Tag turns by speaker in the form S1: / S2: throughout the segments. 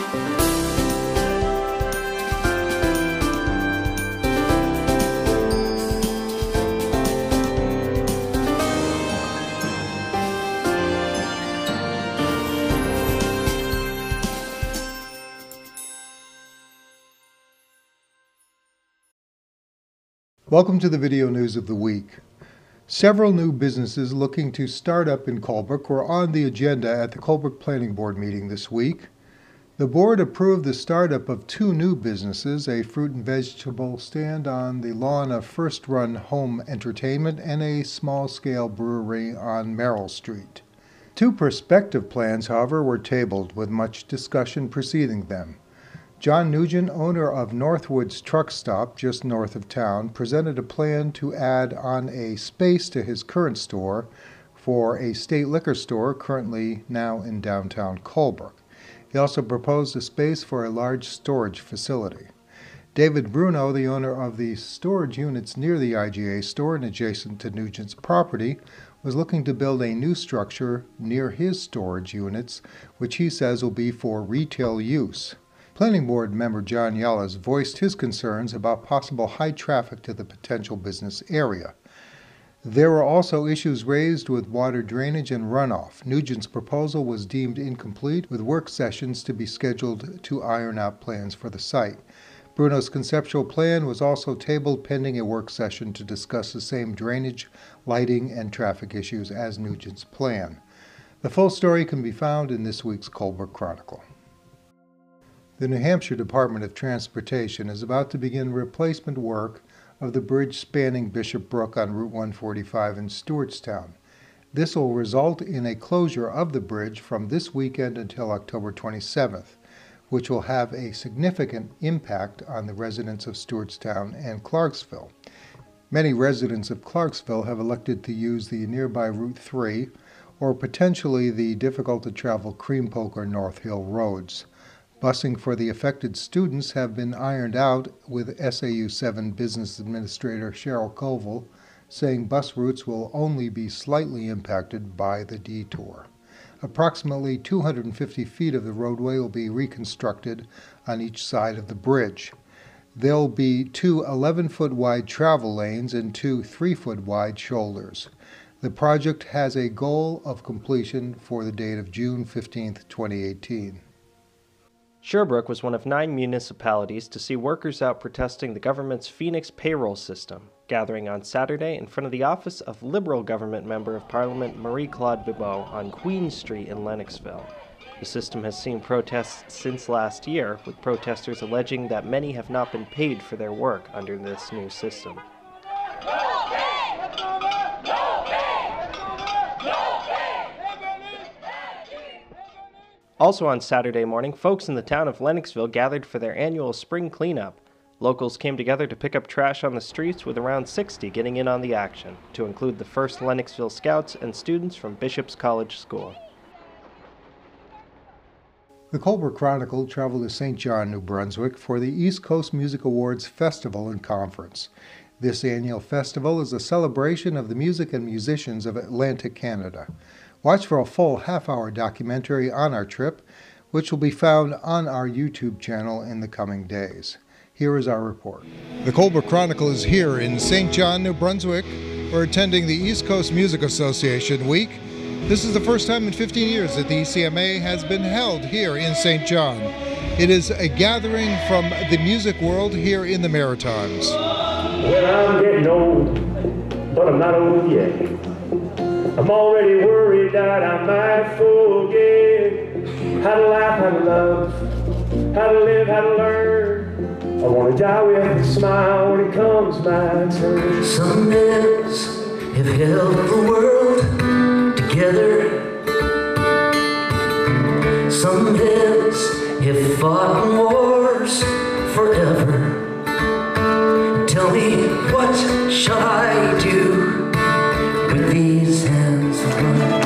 S1: Welcome to the video news of the week. Several new businesses looking to start up in Colebrook were on the agenda at the Colebrook Planning Board meeting this week. The board approved the startup of two new businesses, a fruit and vegetable stand on the lawn of First Run Home Entertainment and a small-scale brewery on Merrill Street. Two prospective plans, however, were tabled with much discussion preceding them. John Nugent, owner of Northwoods Truck Stop just north of town, presented a plan to add on a space to his current store for a state liquor store currently now in downtown Colebrook. He also proposed a space for a large storage facility. David Bruno, the owner of the storage units near the IGA store and adjacent to Nugent's property, was looking to build a new structure near his storage units, which he says will be for retail use. Planning Board member John Yellis voiced his concerns about possible high traffic to the potential business area. There were also issues raised with water drainage and runoff. Nugent's proposal was deemed incomplete, with work sessions to be scheduled to iron out plans for the site. Bruno's conceptual plan was also tabled pending a work session to discuss the same drainage, lighting, and traffic issues as Nugent's plan. The full story can be found in this week's Colebrook Chronicle. The New Hampshire Department of Transportation is about to begin replacement work of the bridge spanning Bishop Brook on Route 145 in Stewartstown. This will result in a closure of the bridge from this weekend until October 27th, which will have a significant impact on the residents of Stewartstown and Clarksville. Many residents of Clarksville have elected to use the nearby Route 3 or potentially the difficult-to-travel Cream Poke or North Hill roads. Busing for the affected students have been ironed out, with SAU 7 Business Administrator Cheryl Colville saying bus routes will only be slightly impacted by the detour. Approximately 250 feet of the roadway will be reconstructed on each side of the bridge. There'll be two 11-foot wide travel lanes and two 3-foot wide shoulders. The project has a goal of completion for the date of June 15, 2018.
S2: Sherbrooke was one of 9 municipalities to see workers out protesting the government's Phoenix payroll system, gathering on Saturday in front of the office of Liberal Government Member of Parliament Marie-Claude Bibeau on Queen Street in Lennoxville. The system has seen protests since last year, with protesters alleging that many have not been paid for their work under this new system. Also on Saturday morning, folks in the town of Lennoxville gathered for their annual spring cleanup. Locals came together to pick up trash on the streets, with around 60 getting in on the action, to include the first Lennoxville Scouts and students from Bishop's College School.
S1: The Colebrook Chronicle traveled to St. John, New Brunswick for the East Coast Music Awards Festival and Conference. This annual festival is a celebration of the music and musicians of Atlantic Canada. Watch for a full half-hour documentary on our trip, which will be found on our YouTube channel in the coming days. Here is our report. The Colebrook Chronicle is here in St. John, New Brunswick. We're attending the East Coast Music Association Week. This is the first time in 15 years that the ECMA has been held here in St. John. It is a gathering from the music world here in the Maritimes.
S3: Well, I'm getting old, but I'm not old yet. I'm already worried that I might forget how to laugh, how to love, how to live, how to learn. I want to die with a smile when it comes my turn.
S4: Some hands have held the world together. Some hands have fought in wars forever. Tell me, what shall I do with these hands of mine?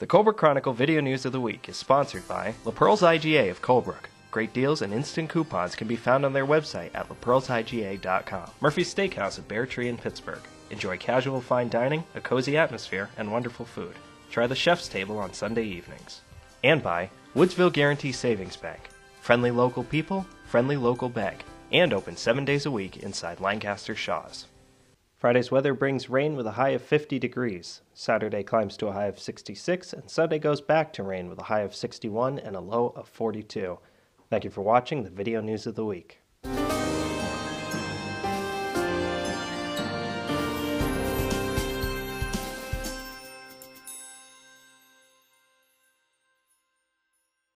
S2: Colebrook Chronicle Video News of the Week is sponsored by LaPerle's IGA of Colebrook. Great deals and instant coupons can be found on their website at laperlesiga.com. Murphy's Steakhouse at Bear Tree in Pittsburgh. Enjoy casual fine dining, a cozy atmosphere, and wonderful food. Try the chef's table on Sunday evenings. And by Woodsville Guaranty Savings Bank. Friendly local people, friendly local bank. And open 7 days a week inside Lancaster Shaw's. Friday's weather brings rain with a high of 50 degrees. Saturday climbs to a high of 66, and Sunday goes back to rain with a high of 61 and a low of 42. Thank you for watching the Video News of the Week.